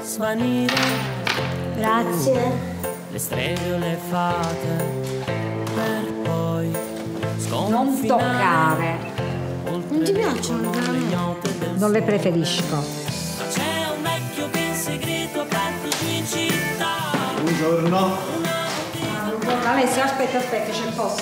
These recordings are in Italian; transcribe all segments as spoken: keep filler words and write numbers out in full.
svanire. Grazie. Le streghe o le fate per poi sconfinare. Non toccare. Non ti piacciono veramente? Non le preferisco. Ma c'è un vecchio ben segreto aperto qui in città. Buongiorno. Ah, Alessio, aspetta, aspetta, c'è il posto.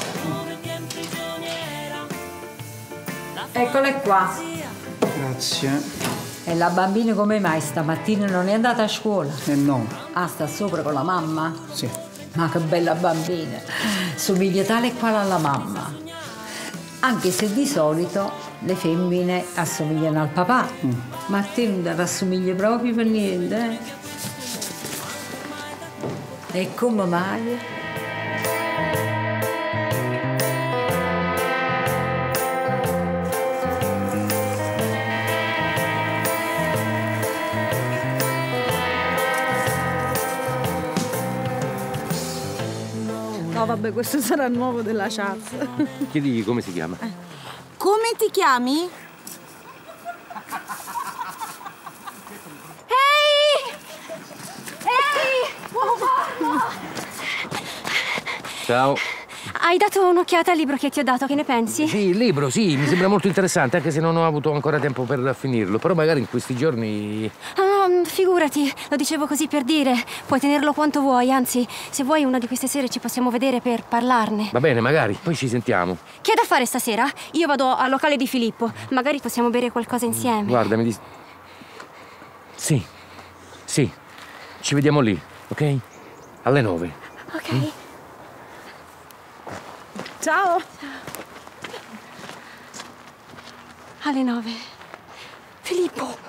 Eccole qua. Grazie. E la bambina come mai stamattina non è andata a scuola? Eh no. Ah, sta sopra con la mamma? Sì. Ma che bella bambina. Somiglia tale e quale alla mamma. Anche se di solito le femmine assomigliano al papà. Mm. Ma a te non ti rassomiglia proprio per niente, eh? E come mai? No, vabbè, questo sarà il nuovo della chat. Chiedi come si chiama. Eh. Come ti chiami? Ehi! Ehi! Oh, Ciao. Hai dato un'occhiata al libro che ti ho dato, che ne pensi? Sì, il libro, sì, mi sembra molto interessante, anche se non ho avuto ancora tempo per finirlo. Però magari in questi giorni... Ah, no, figurati, lo dicevo così per dire. Puoi tenerlo quanto vuoi, anzi, se vuoi una di queste sere ci possiamo vedere per parlarne. Va bene, magari, poi ci sentiamo. Che hai da fare stasera? Io vado al locale di Filippo, magari possiamo bere qualcosa insieme. Guarda, mi dis... Sì, sì, ci vediamo lì, ok? Alle nove. Ok. Mm? ciao! Alle nove. Filippo!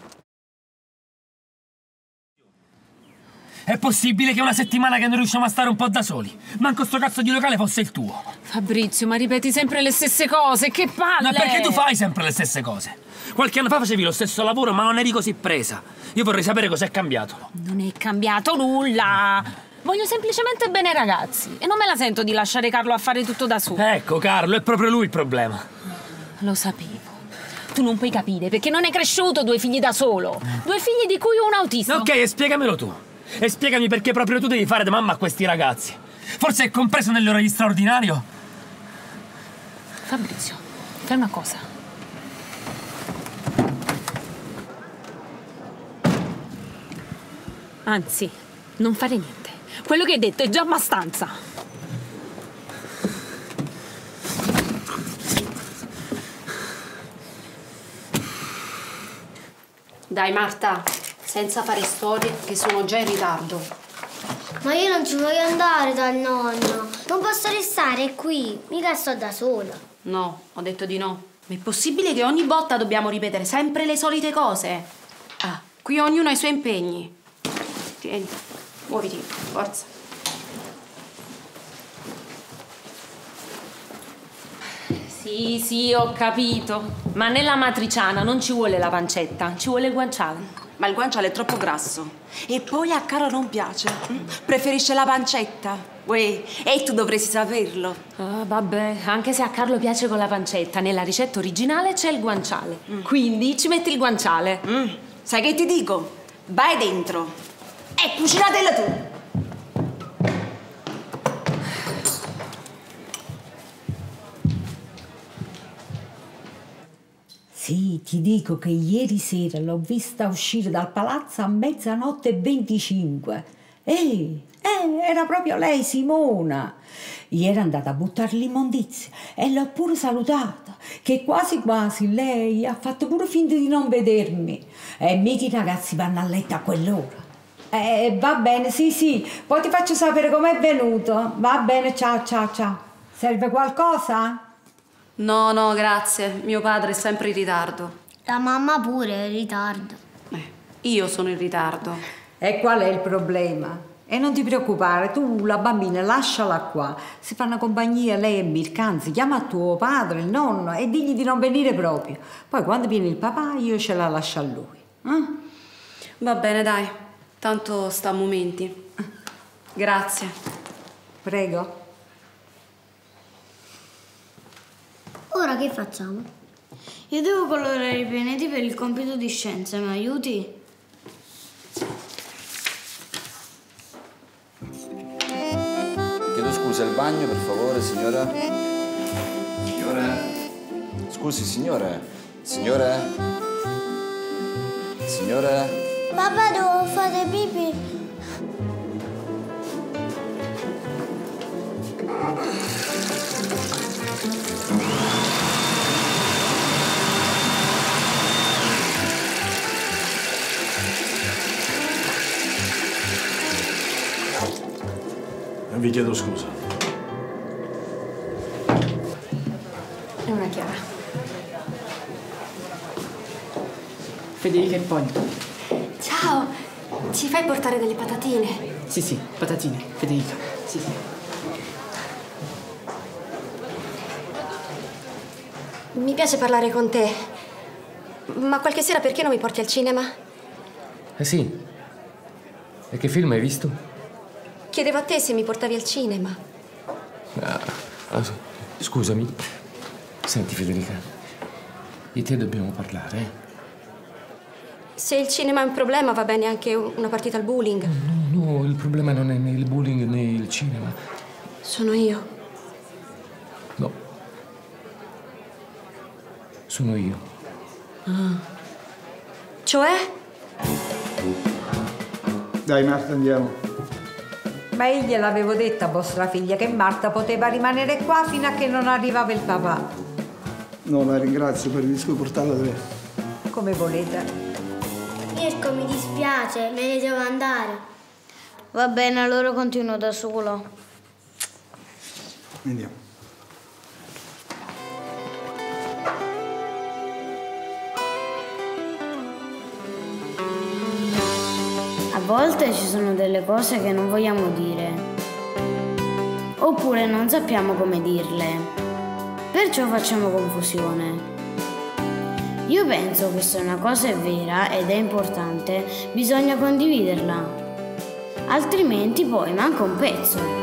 È possibile che una settimana che non riusciamo a stare un po' da soli? Manco sto cazzo di locale fosse il tuo. Fabrizio, ma ripeti sempre le stesse cose, che palle! Ma perché tu fai sempre le stesse cose? Qualche anno fa facevi lo stesso lavoro, ma non eri così presa. Io vorrei sapere cos'è cambiato. Non è cambiato nulla. Voglio semplicemente bene ai ragazzi e non me la sento di lasciare Carlo a fare tutto da solo. Ecco, Carlo, è proprio lui il problema. Lo sapevo. Tu non puoi capire perché non è cresciuto due figli da solo. Due figli di cui uno autista. Ok, e spiegamelo tu. E spiegami perché proprio tu devi fare da mamma a questi ragazzi. Forse è compreso nelle ore di straordinario? Fabrizio, fai una cosa. Anzi, non fare niente. Quello che hai detto è già abbastanza. Dai Marta, senza fare storie che sono già in ritardo. Ma io non ci voglio andare dal nonno. Non posso restare qui, mica sto da sola. No, ho detto di no. Ma è possibile che ogni volta dobbiamo ripetere sempre le solite cose? Ah, qui ognuno ha i suoi impegni. Tieni, muoviti, forza. Sì, sì, ho capito. Ma nella matriciana non ci vuole la pancetta, ci vuole il guanciale. Ma il guanciale è troppo grasso. E poi a Caro non piace. Preferisce la pancetta. Uè, e tu dovresti saperlo. Ah, vabbè, anche se a Carlo piace con la pancetta, nella ricetta originale c'è il guanciale. Mm. Quindi ci metti il guanciale. Mm. Sai che ti dico? Vai dentro e cucinatela tu. Sì, ti dico che ieri sera l'ho vista uscire dal palazzo a mezzanotte e venticinque. Ehi, eh, era proprio lei, Simona. Ieri è andata a buttare l'immondizia e l'ho pure salutata, che quasi quasi lei ha fatto pure finta di non vedermi. E mica i ragazzi vanno a letto a quell'ora. Eh, va bene, sì, sì, poi ti faccio sapere com'è venuto. Va bene, ciao, ciao, ciao. Serve qualcosa? No, no, grazie. Mio padre è sempre in ritardo. La mamma pure è in ritardo. Eh, io sono in ritardo. E qual è il problema? E non ti preoccupare, tu la bambina lasciala qua. Si fanno compagnia lei e Mirka, anzi chiama tuo padre, il nonno, e digli di non venire proprio. Poi quando viene il papà io ce la lascio a lui. Eh? Va bene, dai. Tanto sta a momenti. Grazie. Prego. Ora che facciamo? Io devo colorare i pianeti per il compito di scienze, mi aiuti? Scusa, il bagno, per favore, signora? Signore? Scusi, signore? Signore? Signore? Papà, devo fare pipì. Vi chiedo scusa. È una chiara. Federica e poi. Ciao, ci fai portare delle patatine? Sì, sì, patatine. Federica. Sì, sì. Mi piace parlare con te. Ma qualche sera perché non mi porti al cinema? Eh sì. E che film hai visto? Chiedevo a te se mi portavi al cinema. Ah, ah, scusami. Senti, Federica, io e te dobbiamo parlare, eh? Se il cinema è un problema, va bene anche una partita al bowling. No, no, il problema non è né il bowling né il cinema. Sono io. No. Sono io. Ah. Cioè? Dai, Marta, andiamo. Ma io gliel'avevo detto a vostra figlia che Marta poteva rimanere qua fino a che non arrivava il papà. No, la ringrazio, preferisco portarla da me. Come volete. Mirko, mi dispiace, me ne devo andare. Va bene, allora continuo da solo. Andiamo. A volte ci sono delle cose che non vogliamo dire, oppure non sappiamo come dirle, perciò facciamo confusione. Io penso che se una cosa è vera ed è importante, bisogna condividerla, altrimenti poi manca un pezzo.